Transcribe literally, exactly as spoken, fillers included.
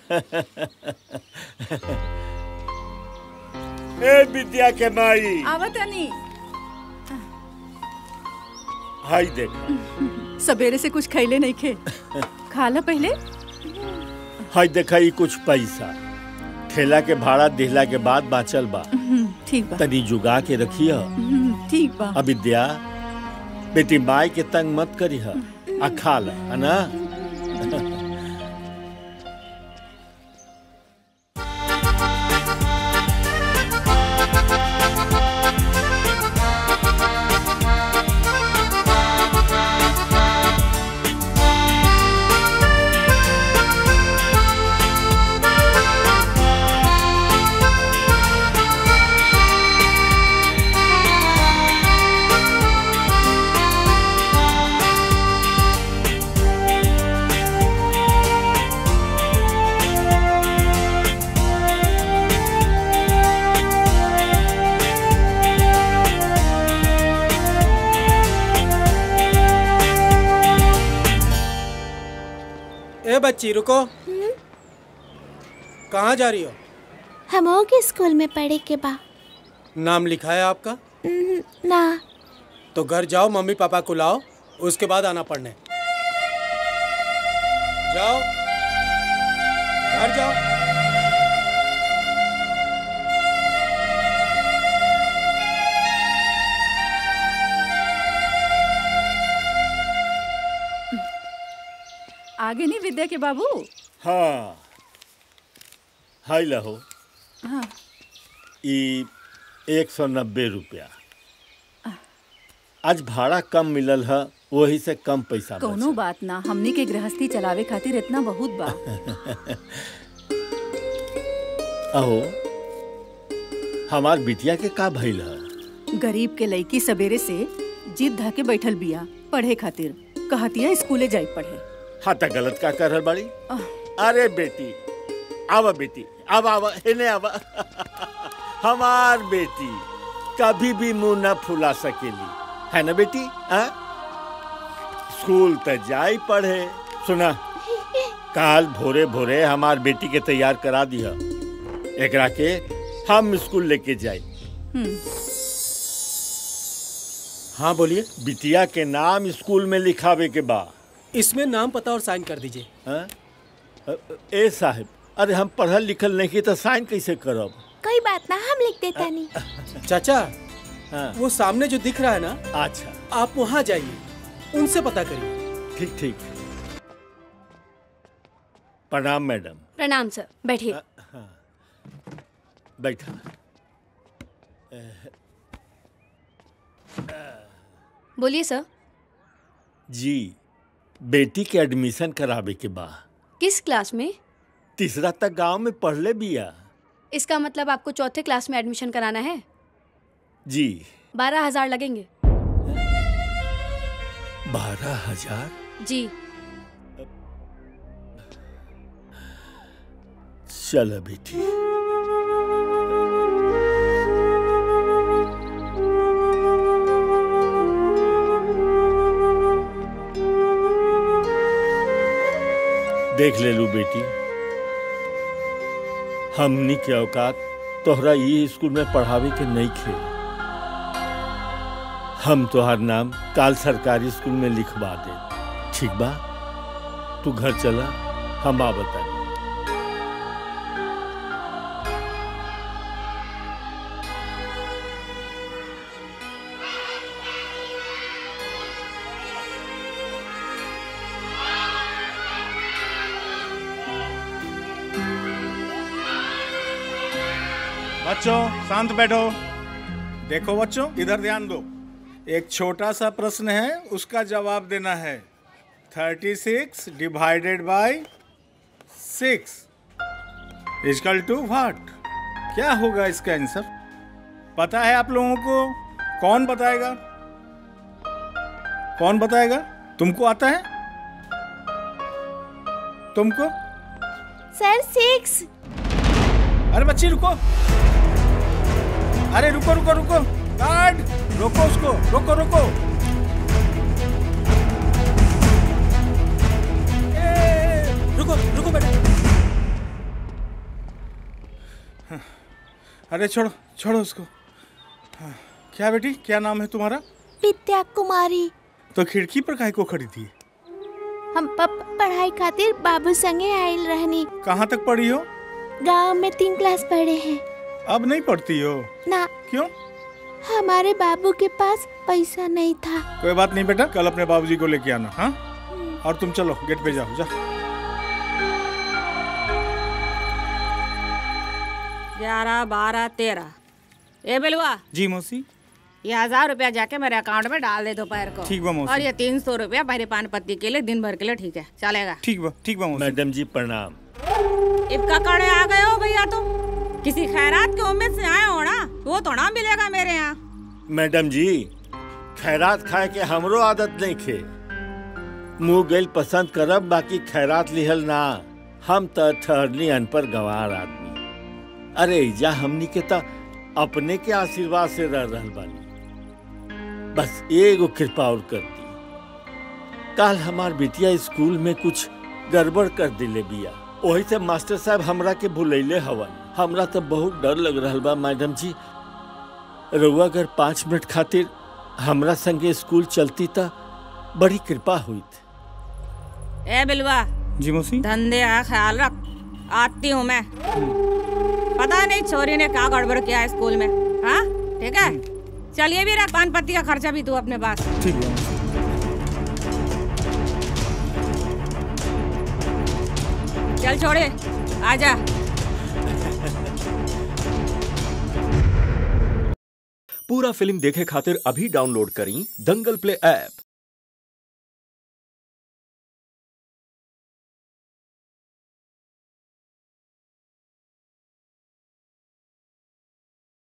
ए विद्या के माई आवतनी। हाय देख, सवेरे से कुछ खैले नहीं खे, खाला पहले। हाय देखा ये कुछ पैसा ठेला के भाड़ा दिहला के बाद बाचल बा। ठीक बा, तनी जुगा के रखिया। ठीक बा। अब विद्या बेटी माई के तंग मत करी है, आ खा ला है ना। ए बच्ची रुको। कहाँ जा रही हो? हमों के स्कूल में पढ़े के बा। नाम लिखा है आपका? ना। तो घर जाओ, मम्मी पापा को लाओ, उसके बाद आना पढ़ने। जाओ, घर जाओ। आगे नहीं विद्या के बाबू? हाँ हाय लहो। हाँ। ई एक सौ नब्बे रुपया। आज भाड़ा कम मिलल है, वही से कम पैसा। कोनो बात ना, हमनी के गृहस्थी चलावे खातिर इतना बहुत बा। अहो हमार बिटिया के का भइल है? गरीब के लड़की सवेरे से जिद धा के बैठल बिया पढ़े खातिर, कहतिया स्कूले जाई पढ़े। हाँ तो गलत का कर बड़ी? अरे बेटी आवा, बेटी अब आवा, इन्हें आवा। हमार बेटी कभी भी मुंह न फुला सकेली, है ना बेटी? आ? स्कूल तो जाई पढ़े। सुना, काल भोरे भोरे हमार बेटी के तैयार करा दिया, एकरा के हम स्कूल लेके जाए। हाँ बोलिए। बिटिया के नाम स्कूल में लिखावे के बा। इसमें नाम पता और साइन कर दीजिए। ए साहब, अरे हम पढ़ल लिखल नहीं तो साइन कैसे करब? कोई बात ना, हम लिख देता नहीं। चाचा, हाँ। वो सामने जो दिख रहा है ना, अच्छा आप वहाँ जाइए, उनसे पता करिए। ठीक ठीक। प्रणाम मैडम। प्रणाम सर, बैठिए। हाँ। बैठा। बोलिए सर। जी, बेटी के एडमिशन करावे के बा। किस क्लास में? तीसरा तक गांव में पढ़ ले बिया। इसका मतलब आपको चौथे क्लास में एडमिशन कराना है? जी। बारह हजार लगेंगे। बारह हजार? जी। चलो बेटी। देख ले लू बेटी, हमनी के औकात तोहरा ये स्कूल में पढ़ावे के नहीं खे। हम तोहार नाम काल सरकारी स्कूल में लिखवा दे, ठीक बा? तू घर चला, हम आ बता। बच्चों शांत बैठो। देखो बच्चों, इधर ध्यान दो। एक छोटा सा प्रश्न है, उसका जवाब देना है। Thirty six divided by six equal to what? क्या होगा इसका आंसर? पता है आप लोगों को? कौन बताएगा? कौन बताएगा? तुमको आता है? तुमको? Sir six. अरे बच्ची रुको, अरे रुको रुको रुको, गार्ड रोको उसको, रोको रोको। ए, रुको रुको बेटा, अरे छोड़ो छोड़ो उसको। हाँ, क्या बेटी, क्या नाम है तुम्हारा? विद्या कुमारी। तो खिड़की पर काहे को खड़ी थी? हम प- पढ़ाई खातिर बाबू संगे आयल रहनी। कहाँ तक पढ़ी हो? गांव में तीन क्लास पढ़े हैं। अब नहीं पढ़ती हो? ना। क्यों? हमारे बाबू के पास पैसा नहीं था। कोई बात नहीं बेटा, कल अपने बाबूजी को लेके आना। हाँ, और तुम चलो गेट पे जाओ। जा। ग्यारह बारह तेरह। ए बेलुआ जी मौसी। ये हजार रुपया जाके मेरे अकाउंट में डाल दे दोपहर को। ठीक बा मौसी। और ये तीन सौ रुपया मेरे पान पत्ती के लिए दिन भर के लिए ठीक है, चलेगा? ठीक बा ठीक बा मौसी। मैडम जी प्रणाम। इबका कड़े आ गए हो भैया, तुम किसी खैरात के उम्मीद से आए हो ना? वो तो ना मिलेगा मेरे यहाँ। मैडम जी खैरात खाए के हमरो आदत नहीं खे। मुँह गैल पसंद करब, बाकी खैरात लिहल ना। हम त ठहरनी अनपढ़ गंवार आदमी। अरे जा हमनी के त अपने के आशीर्वाद से रह रहल बानी। बस एगो कृपा और कर दी। कल हमार बिटिया स्कूल में कुछ गड़बड़ कर दिले बिया, वही से मास्टर साहब हमरा के भुलैले हवन। हमरा तो बहुत डर लग रहा बा मैडम जी। रउआ अगर पाँच मिनट खातिर हमरा संगे स्कूल चलती त बड़ी कृपा हुई। ए बिलवा जी मौसी। धंधे का ख्याल रख, आती हूँ मैं। पता नहीं छोरी ने क्या गड़बड़ किया है स्कूल में। हाँ ठीक है, चलिए भी रख, पान पत्ती का खर्चा भी तू अपने पास। ठीक है। चल छोड़े, आजा। पूरा फिल्म देखे खातिर अभी डाउनलोड करी दंगल प्ले ऐप।